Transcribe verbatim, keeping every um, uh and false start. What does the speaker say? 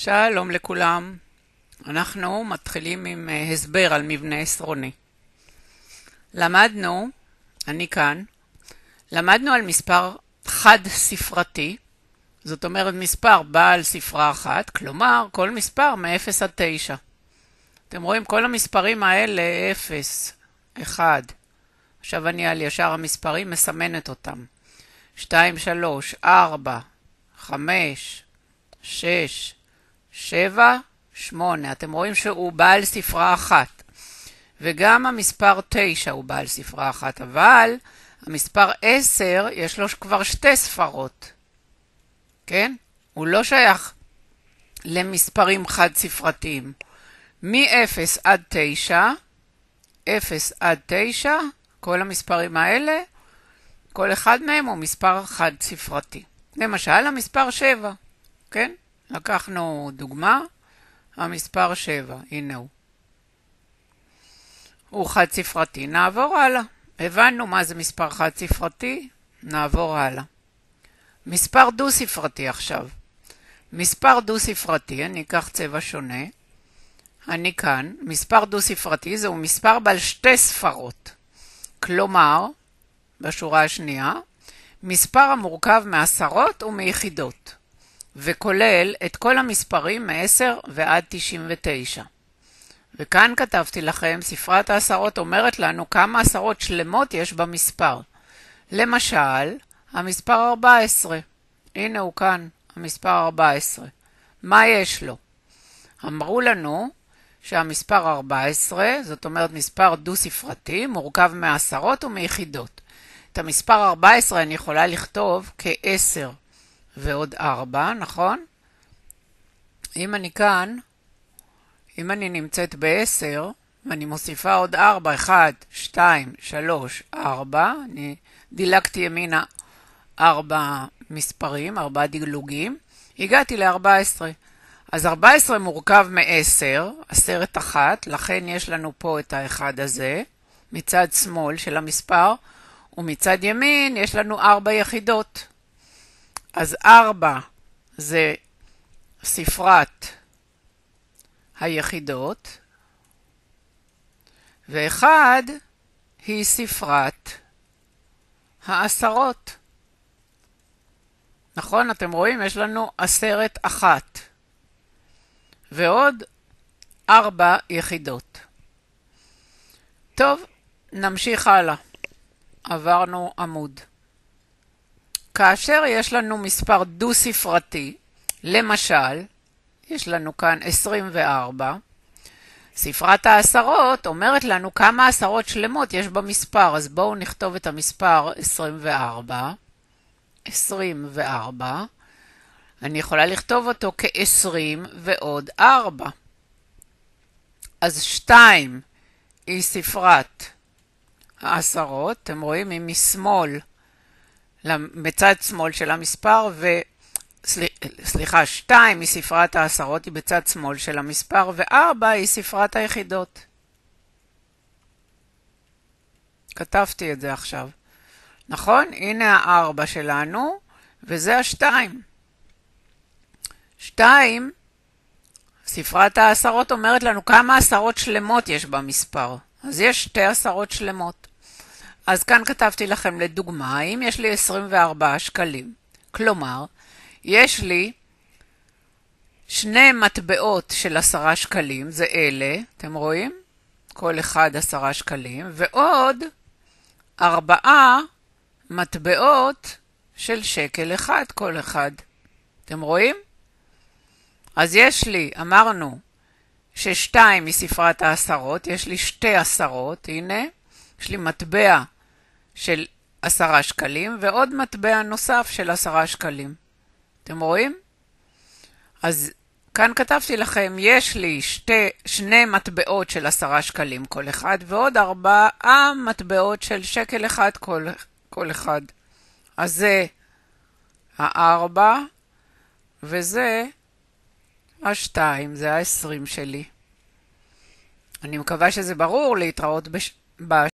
שלום לכולם. אנחנו מתחילים עם uh, הסבר על מבנה עשרוני. למדנו, אני כאן, למדנו על מספר חד ספרתי, זאת אומרת מספר בעל ספרה אחת, כלומר כל מספר מ-אפס עד תשע. אתם רואים כל המספרים האלה אפס, אחד. עכשיו אני על ישר המספרים מסמנת אותם. שתיים, שלוש, ארבע, חמש, שש, שבע, שמונה. אתם רואים שהוא בעל ספרה אחת. וגם המספר תשע הוא בעל ספרה אחת, אבל המספר עשר יש לו כבר שתי ספרות. כן? הוא לא שייך למספרים חד ספרתיים. מ-אפס עד תשע, אפס עד תשע, כל המספרים האלה, כל אחד מהם הוא מספר חד ספרתי. למשל, המספר שבע, כן? לקחנו דוגמה, המספר שבע, הנה הוא. הוא חד ספרתי, נעבור הלאה. הבנו מה זה מספר חד ספרתי, נעבור הלאה. מספר דו ספרתי עכשיו. מספר דו ספרתי, אני אקח צבע שונה. אני כאן, מספר דו ספרתי זהו מספר בעל שתי ספרות. כלומר, בשורה השנייה, מספר המורכב מעשרות ומיחידות, וכולל את כל המספרים מ-עשר ועד תשעים ותשע. וכאן כתבתי לכם, ספרת העשרות אומרת לנו כמה עשרות שלמות יש במספר. למשל, המספר ארבע עשרה. הנה הוא כאן, המספר ארבע עשרה. מה יש לו? אמרו לנו שהמספר ארבע עשרה, זאת אומרת מספר דו ספרתי, מורכב מעשרות ומיחידות. את המספר ארבע עשרה אני יכולה לכתוב כ-עשר ועוד ארבע, נכון? אם אני כאן, אם אני נמצאת ב-עשר, ואני מוסיפה עוד ארבע, אחת, שתיים, שלוש, ארבע, אני דילגתי ימינה ארבע מספרים, ארבע דגלוגים, הגעתי ל-ארבע עשרה. אז ארבע עשרה מורכב מ-עשר, עשרת אחת, לכן יש לנו פה את האחד הזה, מצד שמאל של המספר, ומצד ימין יש לנו ארבע יחידות. אז ארבע זה ספרת היחידות, ואחד היא ספרת העשרות. נכון? אתם רואים? יש לנו עשרת אחת. ועוד ארבע יחידות. טוב, נמשיך הלאה. עברנו עמוד. כאשר יש לנו מספר דו ספרתי, למשל, יש לנו כאן עשרים וארבע, ספרת העשרות אומרת לנו כמה עשרות שלמות יש במספר, אז בואו נכתוב את המספר עשרים וארבע. עשרים וארבע. אני יכולה לכתוב אותו כ-עשרים ועוד ארבע. אז שתיים היא ספרת העשרות, אתם רואים, היא משמאל, בצד שמאל של המספר, וסליחה, שתיים היא ספרת העשרות, היא בצד שמאל של המספר, וארבע היא ספרת היחידות. כתבתי את זה עכשיו. נכון? הנה הארבע שלנו, וזה השתיים. שתיים, ספרת העשרות אומרת לנו כמה עשרות שלמות יש במספר. אז יש שתי עשרות שלמות. אז כאן כתבתי לכם לדוגמה, אם יש לי עשרים וארבעה שקלים, כלומר, יש לי שני מטבעות של עשרה שקלים, זה אלה, אתם רואים? כל אחד עשרה שקלים, ועוד ארבעה מטבעות של שקל אחד כל אחד. אתם רואים? אז יש לי, אמרנו, ששתיים מספרת העשרות, יש לי שתי עשרות, הנה, יש לי מטבע של עשרה שקלים, ועוד מטבע נוסף של עשרה שקלים. אתם רואים? אז כאן כתבתי לכם, יש לי שתי, שני מטבעות של עשרה שקלים כל אחד, ועוד ארבעה מטבעות של שקל אחד כל, כל אחד. אז זה הארבע, וזה השתיים, זה העשרים שלי. אני מקווה שזה ברור, להתראות בש...